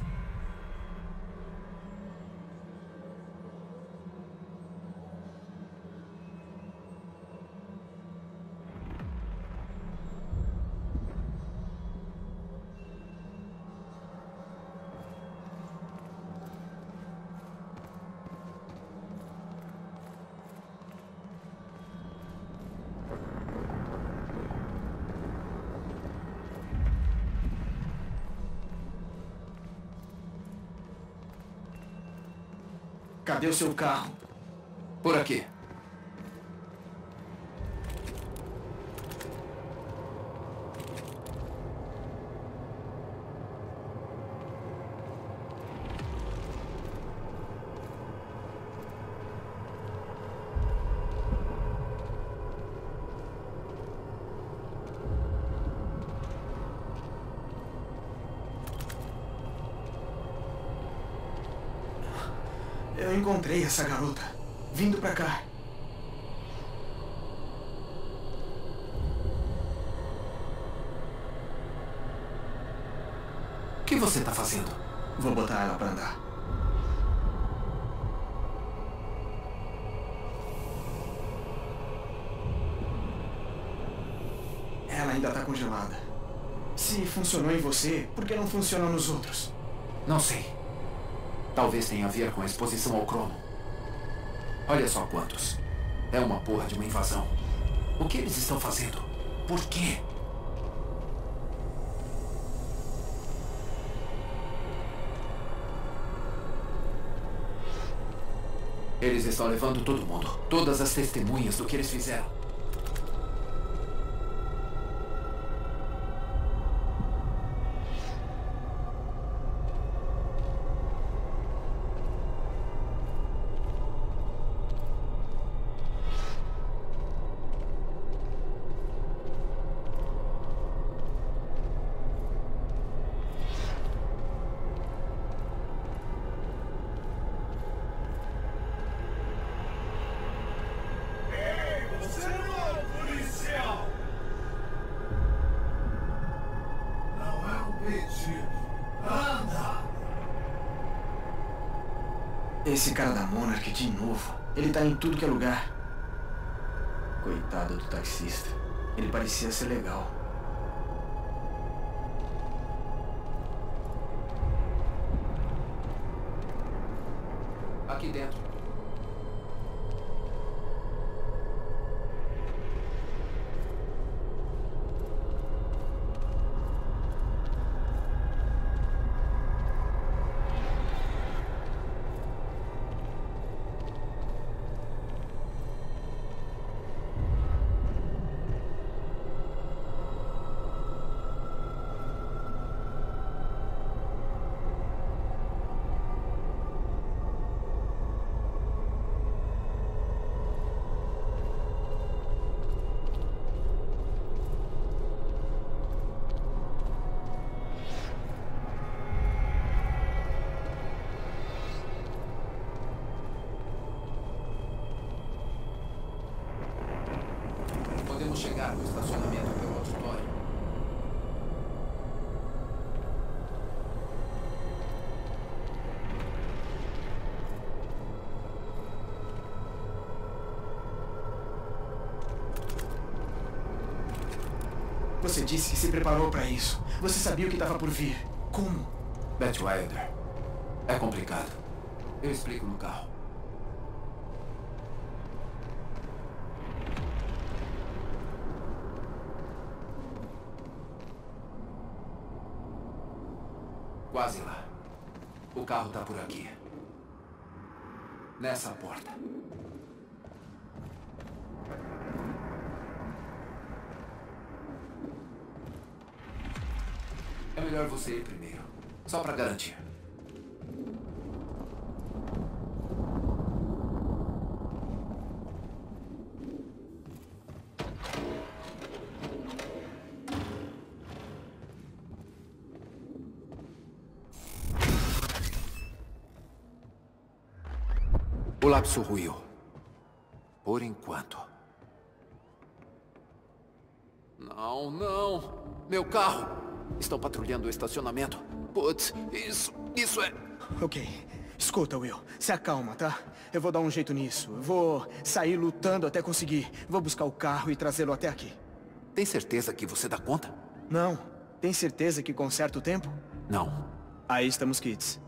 Cadê o seu carro? Por aqui. Eu encontrei essa garota, vindo pra cá. O que você tá fazendo? Vou botar ela pra andar. Ela ainda tá congelada. Se funcionou em você, por que não funciona nos outros? Não sei. Talvez tenha a ver com a exposição ao cromo. Olha só quantos. É uma porra de uma invasão. O que eles estão fazendo? Por quê? Eles estão levando todo mundo. Todas as testemunhas do que eles fizeram. Esse cara da Monarch de novo. Ele tá em tudo que é lugar. Coitado do taxista. Ele parecia ser legal. Aqui dentro. Podemos chegar no estacionamento pelo auditório. Você disse que se preparou pra isso. Você sabia o que estava por vir. Como? Beth Wilder. É complicado. Eu explico no carro. Quase lá. O carro tá por aqui. Nessa porta. É melhor você ir primeiro. Só pra garantir. O lapso ruiu. Por enquanto. Não, não. Meu carro. Estão patrulhando o estacionamento. Putz, isso, isso é... Ok. Escuta, Will. Se acalma, tá? Eu vou dar um jeito nisso. Eu vou sair lutando até conseguir. Vou buscar o carro e trazê-lo até aqui. Tem certeza que você dá conta? Não. Tem certeza que conserta o tempo? Não. Aí estamos quites.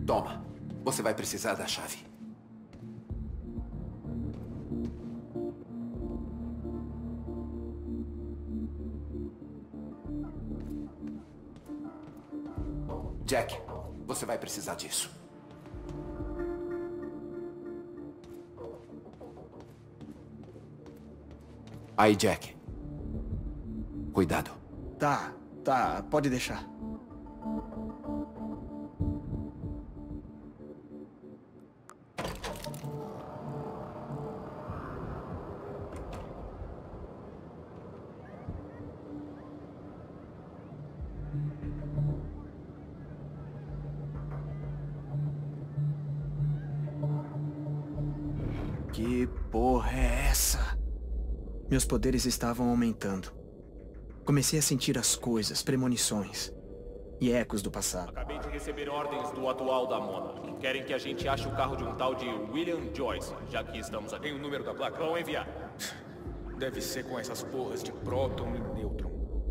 Toma. Você vai precisar da chave. Jack, você vai precisar disso. Aí, Jack. Cuidado. Tá, tá. Pode deixar. Que porra é essa? Meus poderes estavam aumentando. Comecei a sentir as coisas, premonições e ecos do passado. Acabei de receber ordens do atual da Monarch. Querem que a gente ache o carro de um tal de William Joyce, já que estamos aqui. Tem o número da placa? Vão enviar. Deve ser com essas porras de próton e nêutron.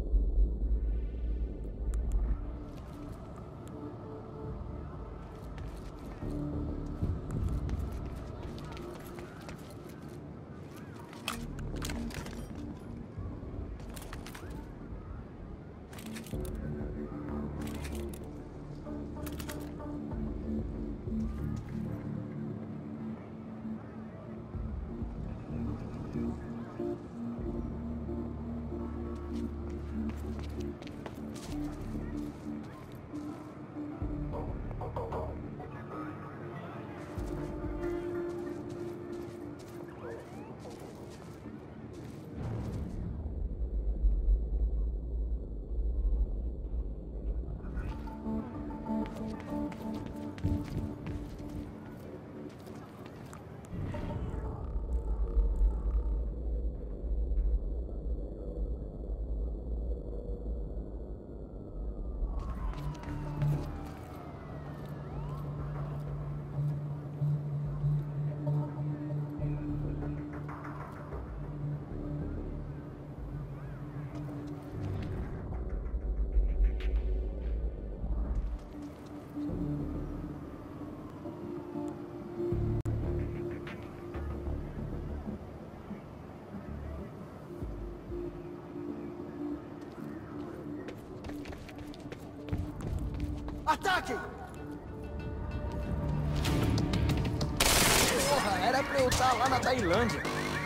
Ataque! Porra, era pra eu estar lá na Tailândia.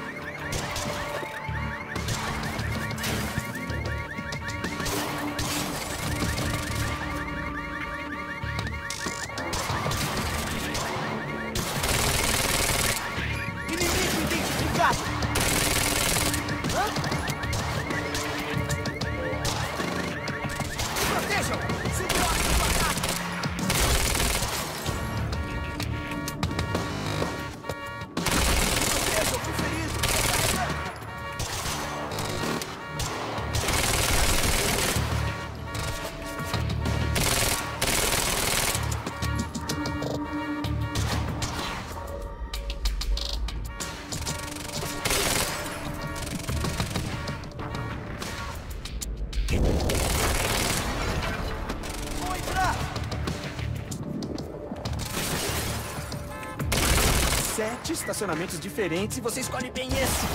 Inimigo identificado! Hã? Protejam! Segurança do ataque! Protejam, fui ferido! Vou entrar! Sete estacionamentos diferentes e você escolhe bem esse.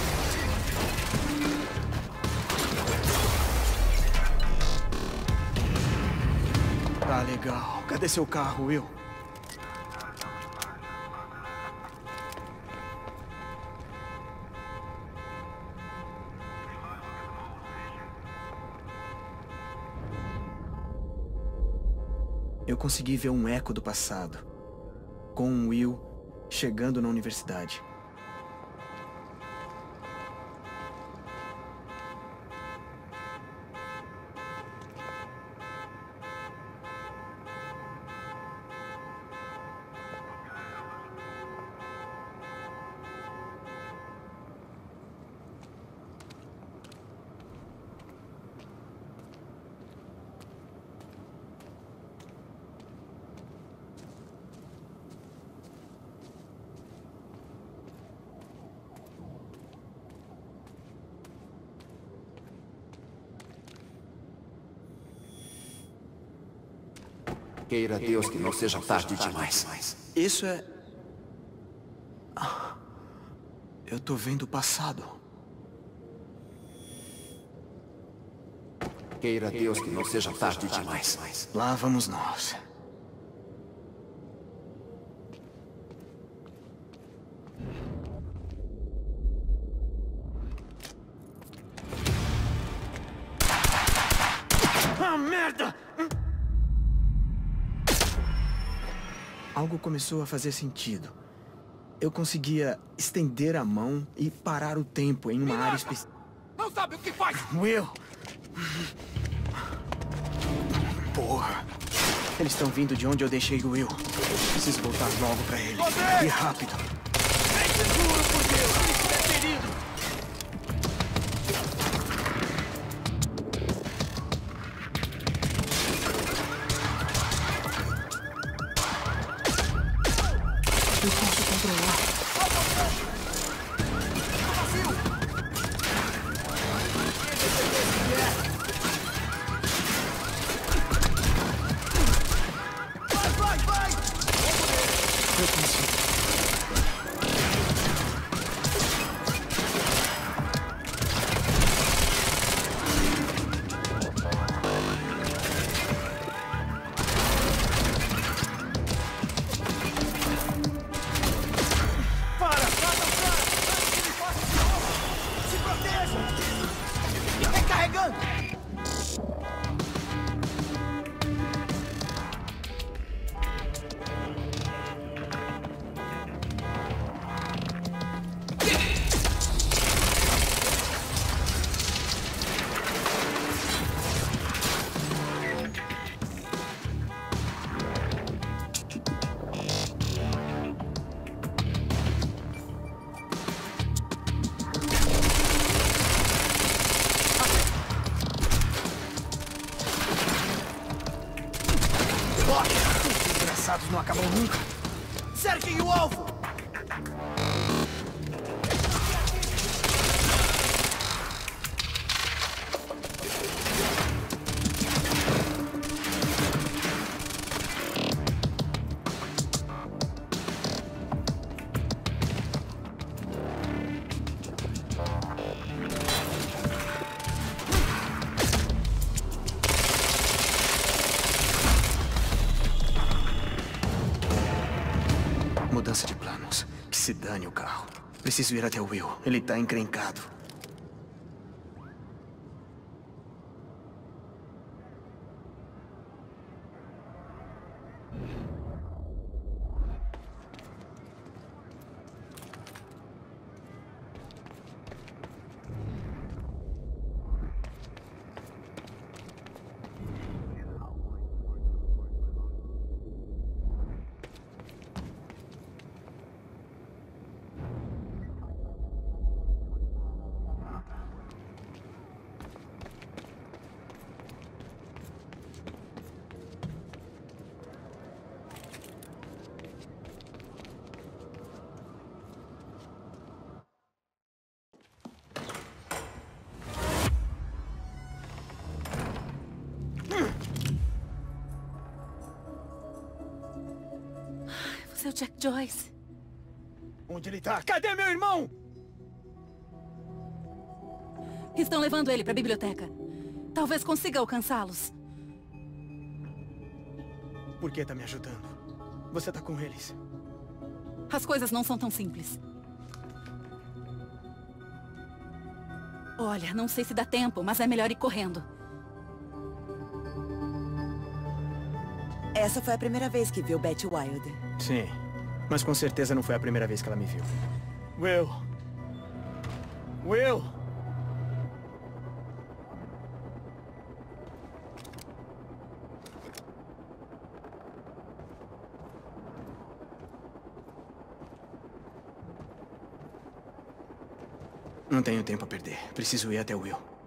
Tá legal. Cadê seu carro, Will? Eu consegui ver um eco do passado, com um Will chegando na universidade. Queira Deus que não seja tarde demais. Isso é... Ah, eu tô vendo o passado. Queira Deus que não seja tarde demais. Lá vamos nós. Ah, merda! Algo começou a fazer sentido. Eu conseguia estender a mão e parar o tempo em uma área específica. Não sabe o que faz! Will! Porra! Eles estão vindo de onde eu deixei o Will. Preciso voltar logo pra ele. E rápido. Vem seguro, por Deus! Ele é ferido! Eu posso controlar. Vai, vai, vai! Eu consigo. Os desgraçados não acabam nunca. Cerquem o alvo! Mudança de planos. Que se dane o carro. Preciso ir até o Will. Ele tá encrencado. Você é o Jack Joyce. Onde ele tá? Cadê meu irmão? Estão levando ele pra biblioteca. Talvez consiga alcançá-los. Por que tá me ajudando? Você tá com eles. As coisas não são tão simples. Olha, não sei se dá tempo, mas é melhor ir correndo. Essa foi a primeira vez que viu Betty Wilder. Sim, mas com certeza não foi a primeira vez que ela me viu. Will! Will! Não tenho tempo a perder. Preciso ir até o Will.